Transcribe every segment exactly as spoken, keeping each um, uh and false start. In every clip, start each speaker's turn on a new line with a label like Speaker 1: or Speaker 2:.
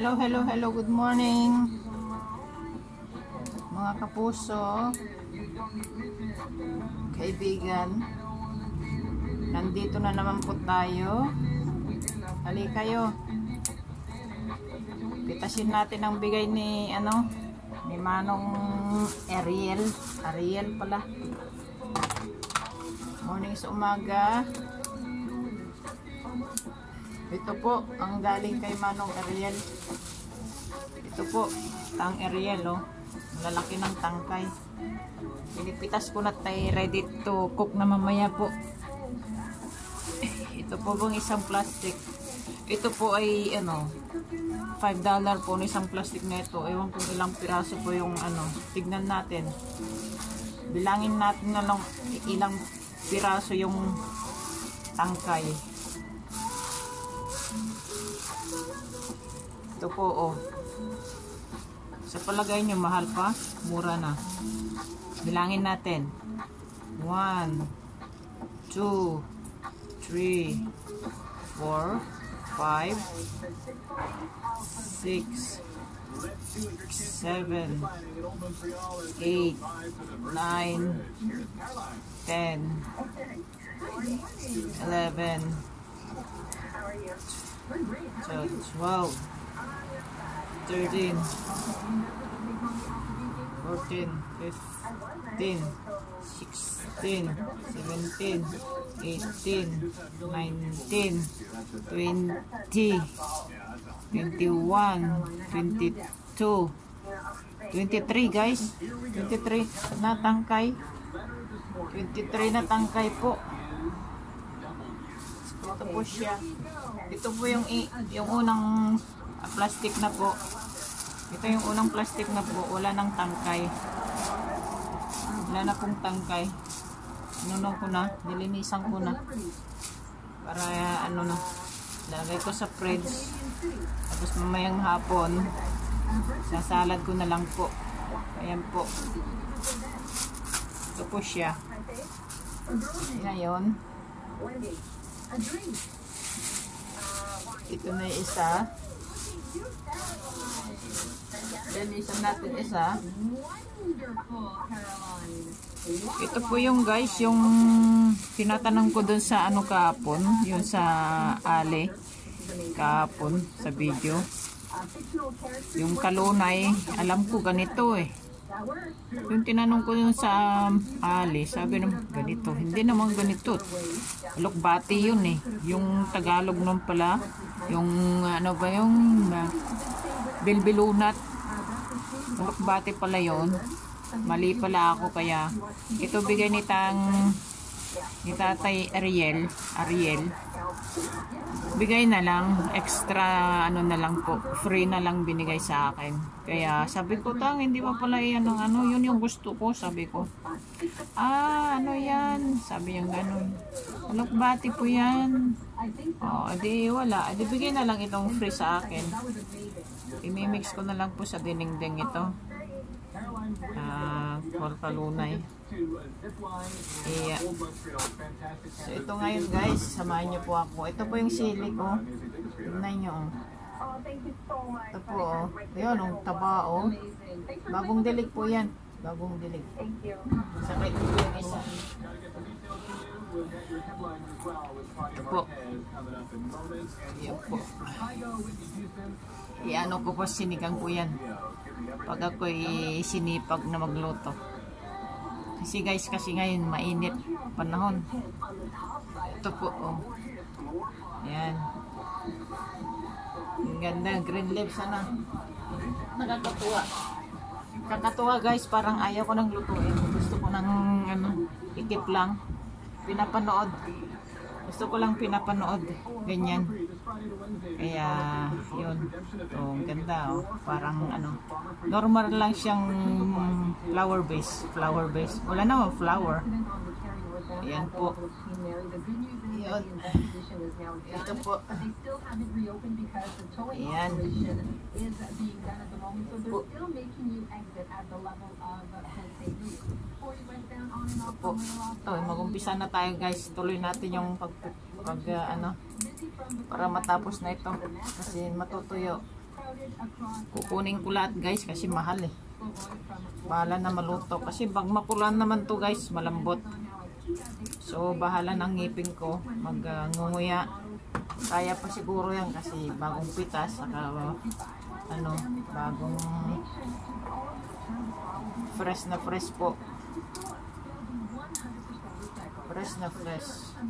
Speaker 1: Hello, hello, hello, good morning mga kapuso, kaibigan. Nandito na naman po tayo. Hali kayo, pitasin natin ang bigay ni ano ni Manong Ariel Ariel pala. Morning sa umaga. Ito po ang galing kay Manong Ariel. Ito po tang Ariel, oh. Malalaki ng tangkay. Pinipitas ko na tayo, ready to cook na mamaya po. Ito po bang isang plastic. Ito po ay ano five dollars po ng isang plastic na ito. Ewan kung ilang piraso po yung ano. Tignan natin. Bilangin natin na lang ilang piraso yung tangkay. Ito po, oh. Sa palagay nyo, mahal pa? Mura na. Bilangin natin. one, two, three, four, five, six, seven, eight, nine, ten, eleven, twelve, thirteen, fourteen, fifteen, sixteen, seventeen, eighteen, nineteen, twenty, twenty-one, twenty-two, twenty-three guys. twenty-three na tangkay. twenty-three na tangkay po. Ito po siya. Ito po yung yung unang plastic na po. Ito yung unang plastic na po. Wala nang tangkay. Wala na pong tangkay. Nuno ko na. Nilinisan ko na. Para ano na. Lagay ko sa fridge. Tapos mamayang hapon, sasalad ko na lang po. Ayan po. Ito po siya. Ngayon, ito na yung isa. Linisan natin isa. Ito po yung guys, yung tinatanong ko dun sa ano kahapon, yung sa ali kahapon sa video. Yung kalunay, alam ko ganito eh. Yung tinanong ko dun sa um, ali, sabi naman ganito. Hindi naman ganito. Lukbati yun eh. Yung Tagalog nun pala, yung ano ba yung uh, bilbilunat. Lukbati pala yun. Mali pala ako, kaya ito bigay ni tang ni Tatay Ariel Ariel bigay na lang extra, ano na lang po, free na lang binigay sa akin. Kaya sabi ko, tang hindi pa pala yan ang ano, yun yung gusto ko. Sabi ko, ah ano yan, sabi yung ganun, lukbati po yan. O edi wala, edi bigay na lang itong free sa akin. Imimix ko na lang po sa dinengdeng ito. Ah, uh, kalunay. Iya. So ito ngayon guys, samahan niyo po ako. Ito po yung sili ko. Tignan niyo. Ito po, oh. Ayun, ang taba, oh. Bagong dilig po yan. Bagong dilig. Sakit po yung isa. Ito po. Iyan po. Iano ko po, sinigang po yan. Pag ako'y sinipag na magluto. Kasi guys, kasi ngayon mainit panahon. Ito po, oh. Ayan. Ang ganda, green leaves, sana. Nakakatuwa. Kakatuwa guys, parang ayaw ko nang lutuin. Gusto ko nang ano, ikip lang. Pinapanood. Gusto ko lang pinapanood. Ganyan. Kaya, yun. Ito, ang ganda, oh. Parang, ano, normal lang siyang flower base. Flower base. Wala naman flower. Ayan po. Ayan. Ito po. Ayan. Po. Po. Ito, mag-umpisa na tayo guys. Tuloy natin yung pag, pag uh, ano, para matapos na ito. Kasi matutuyo. Kukunin ko lahat guys kasi mahal eh. Bahala na maluto. Kasi pag mapulan naman to guys, malambot. So bahala ng ngipin ko magngunguya. Uh, Kaya pa siguro yan kasi bagong pitas. Saka uh, ano, bagong fresh na fresh po. Fresh na fresh.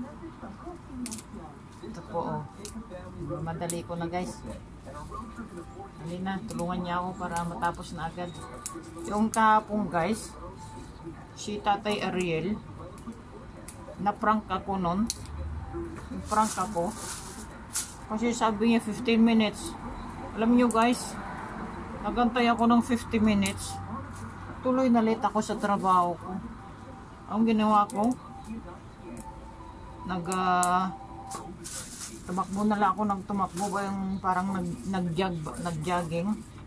Speaker 1: Ito po oh. Madali ko na guys. Dali na, tulungan niya ako para matapos na agad. Yung kahapon guys, si Tatay Ariel, na-prank ako nun. Na-prank ako. Kasi sabi niya fifteen minutes. Alam niyo guys, nagantay ako ng fifty minutes. Tuloy na late ako sa trabaho ko. Ang ginawa ko, nag uh, tumakbo na lang ako ng tumakbo ba yung parang nag nag-jog nag-jogging.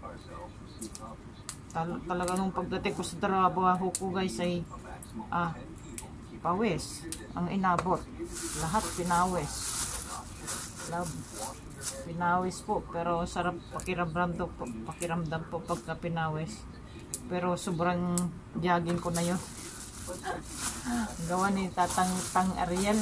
Speaker 1: Tal talaga nung pagdating ko sa trabaho ko guys ay ah pawis ang inabot. Lahat pinawis. Love. Pinawis po pero sarap pakiramdam to po, pakiramdam po pagka pinawis. Pero sobrang jogging ko na yun. Gawa ni Tatang Tang Ariel.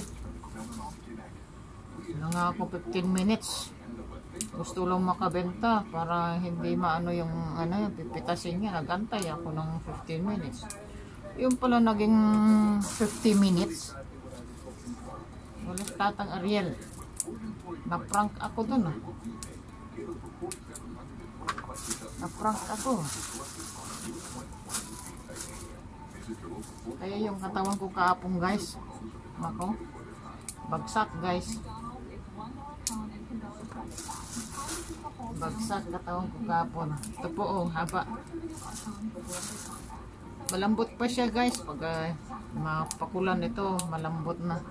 Speaker 1: Ano nga ako fifteen minutes. Gusto lang makabenta para hindi maano yung ano yung pipitasin niya. Nagantay ako ng fifteen minutes. Yung pala naging fifty minutes. Wala Tatang Ariel. Na-prank ako dun ah. Na-prank ako. Kaya yung katawan ko kaapong guys. Ako. Bagsak guys. Bagsak katawan ko kaapon. Ito po oh, haba. Malambot pa siya guys. Pag uh, mapakulan ito, malambot na.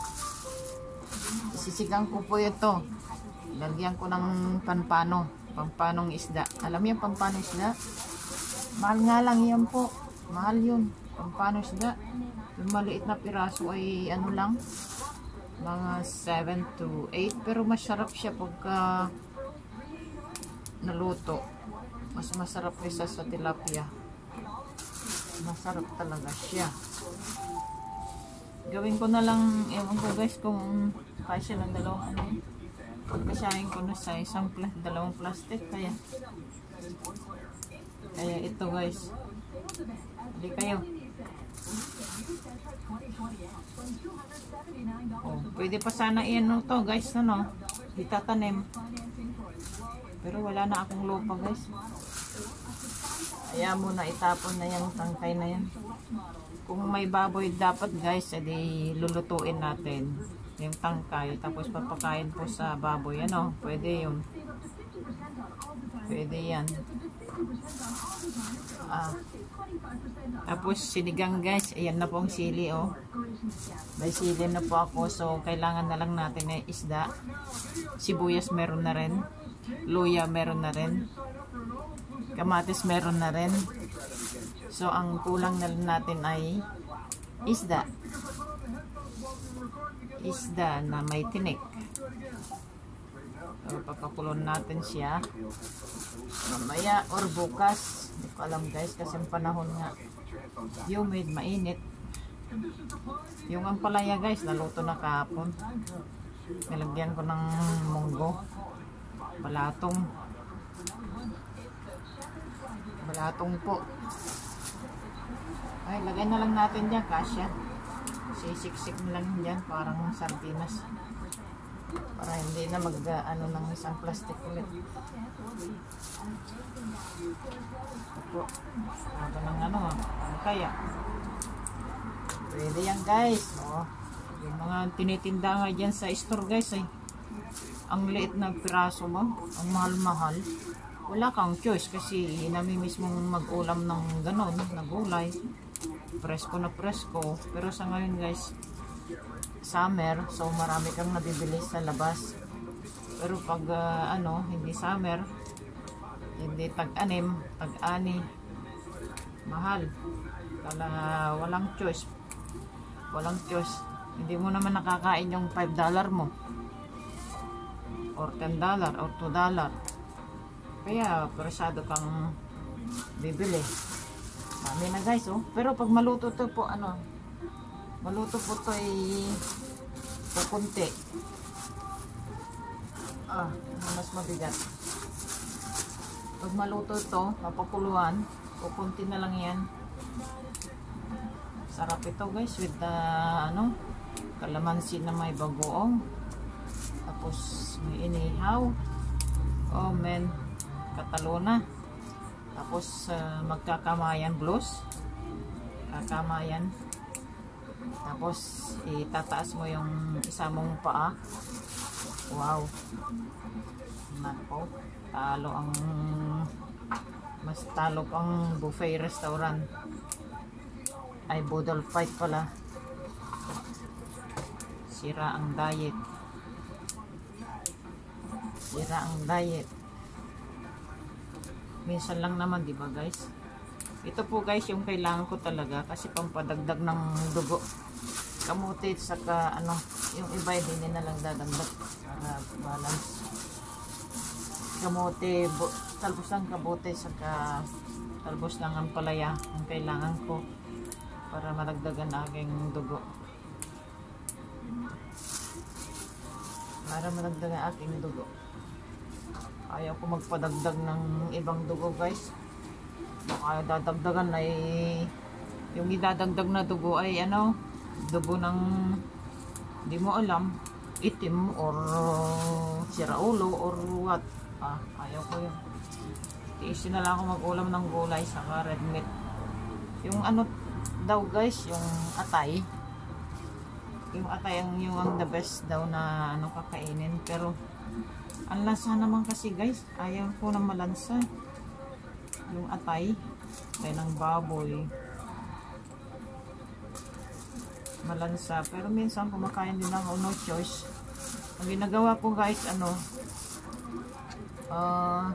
Speaker 1: Sisigang ko po ito. Lagyan ko ng panpano. Pampanong isda. Alam niyo pampanong isda? Mahal nga lang yan po. Mahal yun. Pampano isda. Yung maliit na piraso ay ano lang. Mga seven to eight. Pero masarap siya pagka naluto. Mas masarap kaysa sa tilapia. Masarap talaga siya. Gawin ko na lang, ewan ko guys kung kasya ng dalawang ano. Pagkasyahin ko na sa isang pla dalawang plastic. Kaya kaya ito guys. Hindi kayo. Oh, pwede pa sana iyan to guys, ano, itatanim. Pero wala na akong lupa guys. Kaya muna itapon na yung tangkay na yan. Kung may baboy dapat guys, edi lulutuin natin yung tangkay. Tapos papakain po sa baboy. Ano, pwede yun. Pwede yan. Ah. Tapos sinigang guys, ayan na po ang sili oh. May sili na po ako, so kailangan na lang natin ng isda. Sibuyas meron na rin. Luya meron na rin. Kamatis meron na rin. So ang kulang na natin ay isda. Isda na may tinik. So pagkakulon natin siya mamaya or bukas. Hindi ko alam guys kasi ang panahon nga humid, mainit. Yung ampalaya guys naluto na kahapon. Nilagyan ko ng munggo, balatong balatong po. Ay, lagay na lang natin dyan kasya. Sisiksik na lang dyan parang sardinas para hindi na mag uh, ano ng isang plastic ulit. Ito ito ng ano ang kaya pwede yan guys oh. Yung mga tinitinda nga dyan sa store guys ay ang liit na piraso mo, ang mahal-mahal. Wala kang choice kasi namimiss mong mag-ulam ng ganon na gulay, presko na presko. Pero sa ngayon guys summer, so marami kang nabibili sa labas. Pero pag uh, ano, hindi summer, hindi tag-anim, tag-ani, mahal. Kala walang choice. Walang choice. Hindi mo naman nakakain yung five dollars mo. Or ten dollars or two dollars. Kaya persado kang bibili. Dami na guys oh. Pero pag maluto to po ano, maluto po to ay pupunti. Ah, mas mabigat. Pag maluto to, mapapuluan, pupunti na lang yan. Sarap ito guys with the ano, kalamansi na may bagoong. Tapos may inihaw. Oh man, katalona. Tapos uh, magkakamayan blues. Kakamayan. Tapos itataas mo yung isa mong paa. Wow. Nako, talo ang mas talo pang buffet restaurant. Ay budol fight pala. Sira ang diet. Sira ang diet. Minsan lang naman, di ba guys? Ito po guys yung kailangan ko talaga kasi pampadagdag ng dugo. Kamuti saka ano, yung iba hindi na lang dadagdag para balance. Kamuti, talbos ng kabuti saka talbos ng ampalaya ang kailangan ko para madagdagan aking dugo. Para madagdagan aking dugo. Ayaw ko magpadagdag ng ibang dugo guys. Baka dadagdagan ay yung idadagdag na dugo ay ano, dugo ng di mo alam, itim or siraulo or what. Ah, ayaw ko yun. Tiisin na lang ako mag-ulam ng gulay saka red meat. Yung ano daw guys, yung atay. Yung atay ang yung ang the best daw na ano kakainin, pero ang lansa naman kasi guys, ayaw ko na malansa yung atay kaya ng baboy malansa, pero minsan kumakain din ako, no choice. Ang ginagawa ko guys, ano uh,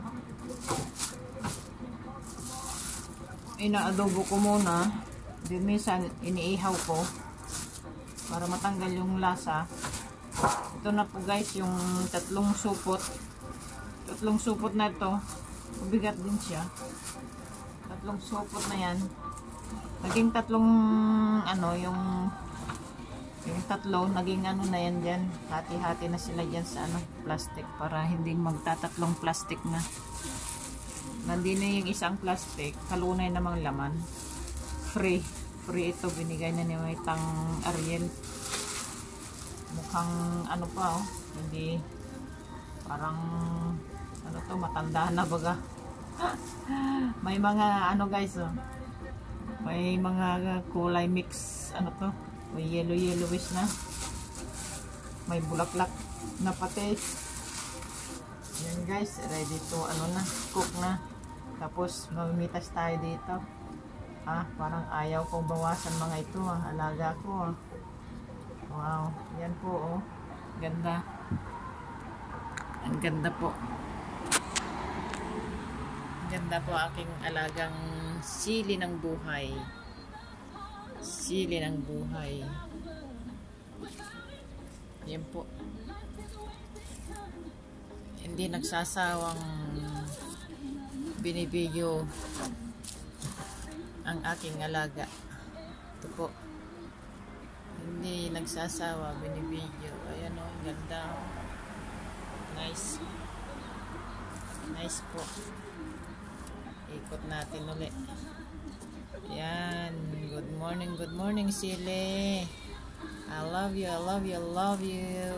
Speaker 1: inaadobo ko muna, din minsan iniihaw ko para matanggal yung lasa. Ito na po guys yung tatlong supot. Tatlong supot na ito. Mabigat din siya. Tatlong supot na yan. Naging tatlong ano yung yung tatlo naging ano na yan dyan. Hati-hati na sila dyan sa ano plastic para hindi magtatatlong plastic na. Nandito na yung isang plastic. Kalunay namang laman. Free. Free ito. Binigay na ni Tang Ariel. Mukhang ano pa oh, hindi parang ano to, matanda na baga. May mga ano guys oh, may mga kulay mix ano to, may yellow yellowish na, may bulaklak na pati. Yan guys, ready to ano na, cook na. Tapos mamimitas tayo dito. Ah, parang ayaw kong bawasan mga ito ah, alaga ko ah. Wow, yan po oh. Ganda. Ang ganda po. Ganda po aking alagang sili ng buhay. Sili ng buhay. Yan po. Hindi nagsasawang binibigyo ang aking alaga. Ito po. Hindi nagsasawa, binibidyo. Ayan o, ganda. Nice. Nice po. Ikot natin ulit. Yan. Good morning, good morning, Sili. I love you, I love you, I love you.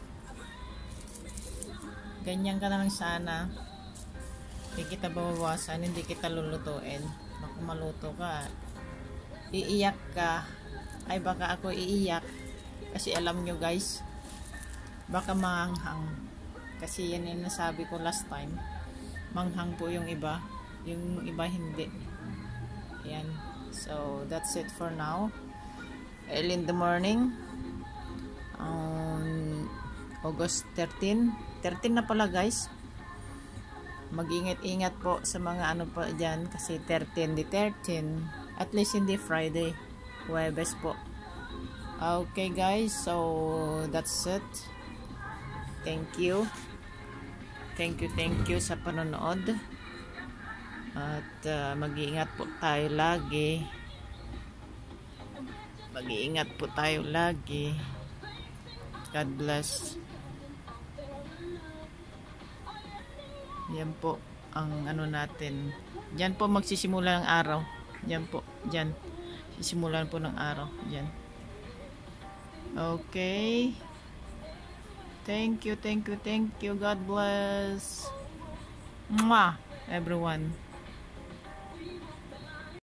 Speaker 1: Ganyan ka naman sana. Hindi kita babawasan, hindi kita lulutuin. Baka maluto ka. Iiyak ka. Ay baka ako iiyak kasi alam nyo guys, baka manghang kasi yan yung nasabi ko last time, manghang po yung iba, yung iba hindi. Yan, so that's it for now. Early in the morning, um, August thirteen thirteen na pala guys. Mag-ingat-ingat po sa mga ano pa dyan kasi thirteen di thirteen, at least hindi Friday, Huwebes po. Okay guys, so that's it. Thank you. thank you, thank you sa panonood. At uh, mag-iingat po tayo lagi. Mag-iingat po tayo lagi. God bless. Yan po ang ano natin. Diyan po magsisimula ang araw. Diyan po, diyan. Sisimulan po ng araw. Diyan. Okay. Thank you, thank you, thank you. God bless. Mwah, everyone.